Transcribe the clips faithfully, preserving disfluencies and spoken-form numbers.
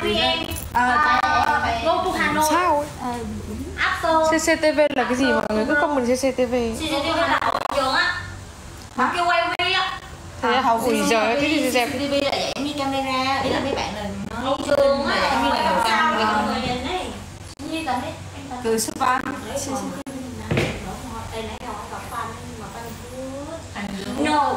Go to Hà Nội. Sao ấy? After xê xê tê vê là cái gì mọi người cứ comment xê xê tê vê. xê xê tê vê là ở trường á. Hả? Kêu quay vi á. Thế à? Ui giời, thế thì đẹp. xê xê tê vê là dạng như camera, ý là mấy bạn là Ở trường á, như là làm sao để mọi người nhìn đấy. Như tầm đấy. từ spa. No.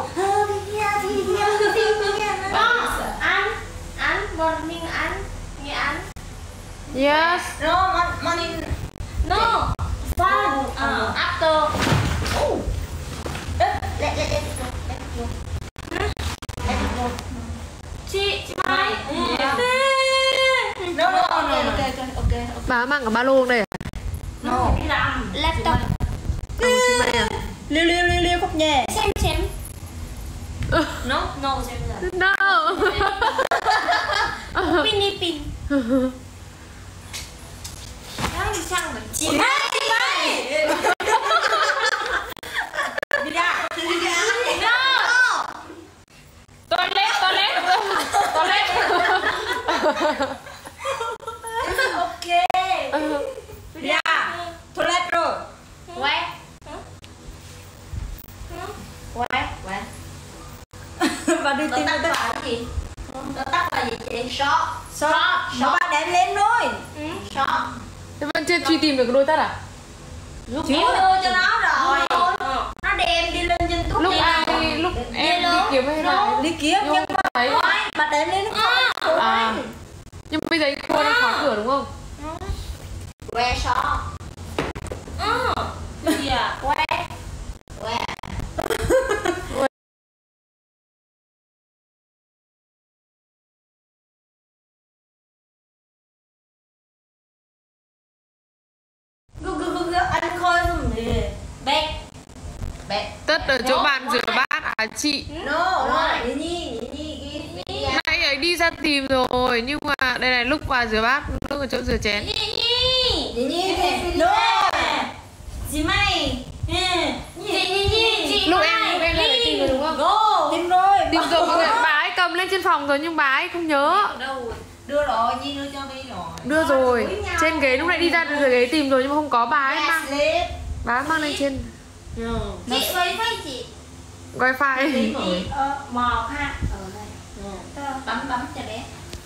Đó, anh, anh, morning anh, nghe anh. Yes. No, morning. No, fun. Uh, after. Oh. Let let let let's go. Let's go. Let's go. Chị, chị Mai. No, no, okay, okay, okay, okay. Bà mang cả ba lô đây à? No. Đi làm. Laptop. Ừ, chị Mai à? Liêu liêu liêu liêu khóc nhè. Xem xem. No, no xem giờ. No. Pini pin. Đó đi sang rồi. Chị Mai, chị Mai. Đi ra. Đi ra. No. Toilet, toilet. Toilet. Ok. Đi ra. Toilet rồi. Quét. Quét, quét. Và đi Tớ tìm tắt tớ là cái gì? Tớ tắt là gì chị? Short. Short. Nó ba đem lên thôi. Ừ, short. Thế vẫn chưa truy tìm được cái đôi tất à? Lúc em đưa cho nó rồi. Nó đem đi lên trên thuốc. Lúc ai, lúc em đi kiếm hay là Đi kiếm nhưng mà thấy bà đem lên nó không. à. Nhưng bây giờ cô đang khóa cửa đúng không? Que short. Ừ. Cái gì à? Que. Que. Anh khôi không gì? Bét. Bét. Tất ở chỗ bàn rửa bát à chị? No, no, Nhĩ Nhi, Nhĩ Nhi, Nhĩ Nhi. Nãy ấy đi ra tìm rồi nhưng mà đây này lúc qua rửa bát, lúc ở chỗ rửa chén. Nhĩ Nhi. Nhĩ Nhi thì no. Chị Mai. Chị Nhĩ Nhi. Chị Lúc em lúc em lại tìm rồi đúng không? Go. Tìm rồi. Tìm rồi mọi người, bà ấy cầm lên trên phòng rồi nhưng bà ấy không nhớ. Đâu? Đưa rồi, Nhi đưa cho đi rồi. Đưa rồi. Trên ghế lúc nãy đi ra từ ghế tìm rồi nhưng mà không có, bà ấy mang. Slip. Bà ấy mang lên trên. Chị ơi phải chị. Wifi. Chị ờ, mò ha. Ở đây. Bấm bấm cho bé.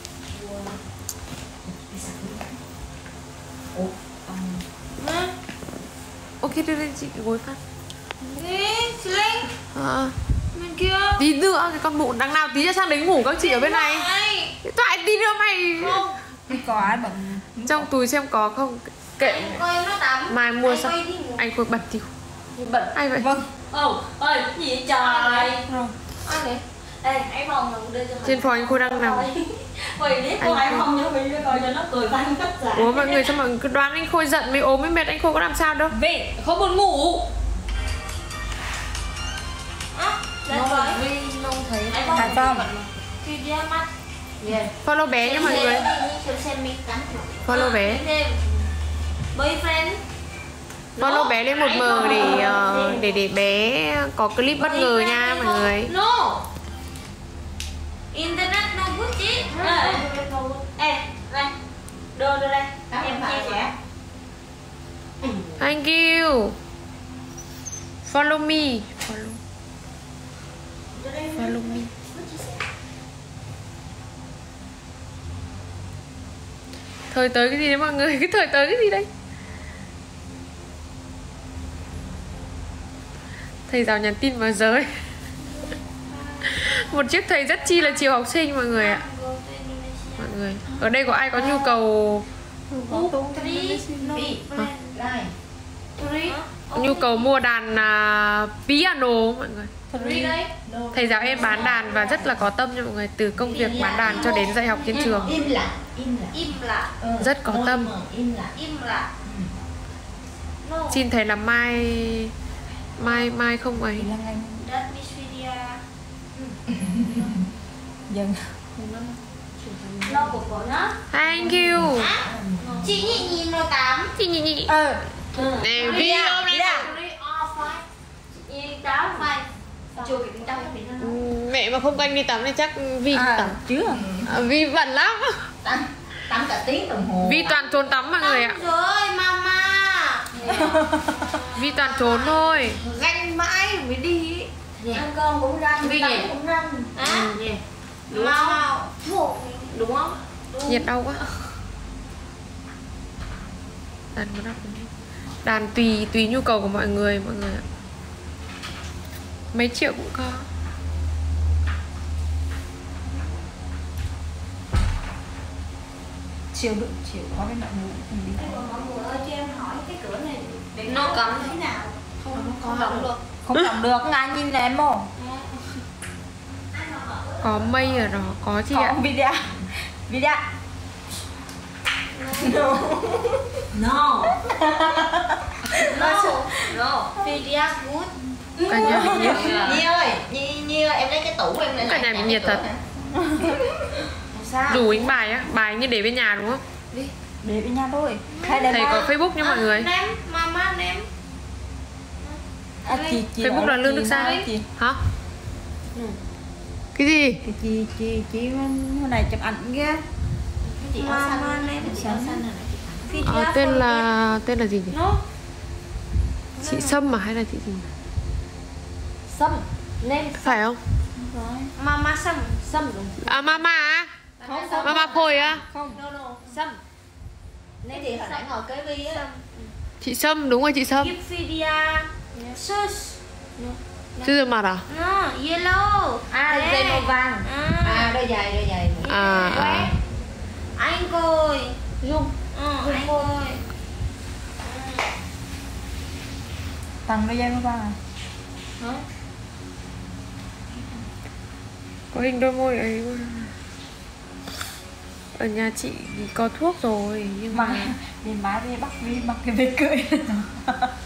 Ok đưa lên chị cái gối phát. Đi, Linh. À. Bên kia. Tí nữa cái con mụ đằng nào tí cho sang đấy ngủ các chị ở bên này. Điện thoại tí nữa mày. Không. Có ai bận Trong túi xem có không. Kệ. Coi em nó tắm. Mai mua Anh xong quay đi ngủ. anh Khôi bật đi. Bật. Ai vậy? Vâng. Ồ, ơi, cái gì vậy trời? Rồi. Ai vậy? Ê, anh phòng ngủ đưa cho mình. Trên phòng anh Khôi đang nằm. Quay clip của anh không cho mình coi cho nó cười vang tất cả. Ủa mọi người sao mà cứ đoán anh Khôi giận mới ốm mới mệt, anh Khôi có làm sao đâu. Vì không buồn ngủ. Á, lên rồi. Không thấy. Anh không Hải Phòng. Khi ra mắt. Follow bé nha mọi người. Xem mi cắn. Follow bé. Boyfriend. Follow bé lên một mờ để uh, để để bé có clip bất ngờ nha mọi người. No. Internet no good chứ. Ê, đây. Đưa đưa đây. Em chia sẻ. Thank you. Follow me. Follow. Follow me. Thời tới cái gì đấy mọi người? Cái thời tới cái gì đây? Thầy giáo nhắn tin vào giới. Một chiếc thầy rất chi là chiều học sinh mọi người ạ. Mọi người, ở đây có ai có nhu cầu nhu cầu mua đàn uh, piano mọi người. Thầy giáo em bán đàn và rất là có tâm nha mọi người, từ công việc bán đàn cho đến dạy học trên trường. Im lặng, im lặng. Im lặng. Rất có tâm. Im lặng. Im lặng. Xin thầy làm mai mai mai không ấy. Dừng. Lo của cổ nó. Thank you. Chị nhị nhìn rồi tám. Chị nhị nhị. Ờ. Nè video này. Chị tám phải. Chưa kịp tắm bị nó. Mẹ mà không canh đi tắm thì chắc Vi À, tắm. chưa. À, Vi bẩn lắm. Tắm cả tiếng đồng hồ. Vi toàn trốn tắm mọi người ạ. Rồi mama. Vi toàn trốn thôi. Ranh mãi mới đi. Ăn cơm cũng ranh, Vi tắm nhỉ? cũng ranh. À, đúng không? Đúng không? Nhiệt đau quá. Đàn có đau không? Đàn tùy tùy nhu cầu của mọi người mọi người ạ. Mấy triệu cũng có. Chiều đựng chiều có cái mọi người không đi. Mọi người ơi cho em hỏi cái cửa này nó cấm thế nào? Không không động được. Không động được, ngay nhìn là em không? Có mây ở đó, có chị ạ. Có video. Video. No. No. No. No. Video good. Cả nhà bị nhiệt. Nhi ơi, Nhi, Nhi ơi, em lấy cái tủ em lại. Cả nhà bị nhiệt thật. Sao? Rủ anh bài á, bài như để bên nhà đúng không? Đi. Để bên nhà thôi. Hay để Thầy có Facebook nha mọi người. Ném, mama ném. À, chị, chị Facebook là Lương Đức Sang. Chị. Hả? Cái gì? Chị, chị, chị, chị hôm nay chụp ảnh ghê. Chị áo xanh ném. Chị áo xanh này. Ờ, tên là tên là gì nhỉ? No. Chị Sâm mà hay là chị gì? Sâm. Ném. Phải không? Rồi. Mama xăm. Xăm đúng. À mama á? Không, không. Mama Khôi á? Không. No no. Xăm. Ném chị hồi nãy ngồi kế Vi á. Chị Sâm, đúng rồi chị Sâm. Give video. Sus. Chưa rửa mặt à? No, yellow. À, dây màu vàng. À, đôi giày, đôi giày. À, à. Anh coi. Dung. Ờ, anh coi. Tặng đôi giày màu vàng à? Hả? Có hình đôi môi ấy quá. Ở nhà chị có thuốc rồi nhưng mà Mà nhìn má Vi bắt Vi mặc cái vết cười.